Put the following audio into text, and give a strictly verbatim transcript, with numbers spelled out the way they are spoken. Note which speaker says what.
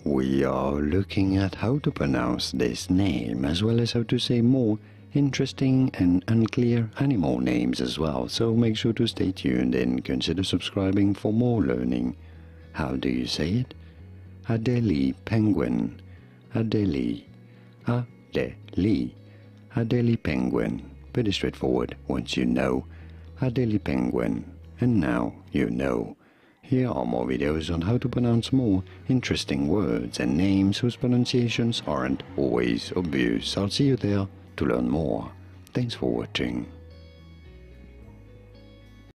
Speaker 1: we are looking at how to pronounce this name, as well as how to say more interesting and unclear animal names as well, so make sure to stay tuned and consider subscribing for more learning. How do you say it? Adelie Penguin. Adelie. Adelie. Adelie Penguin. Pretty straightforward once you know. Adelie Penguin. And now you know. Here are more videos on how to pronounce more interesting words and names whose pronunciations aren't always obvious. I'll see you there to learn more. Thanks for watching.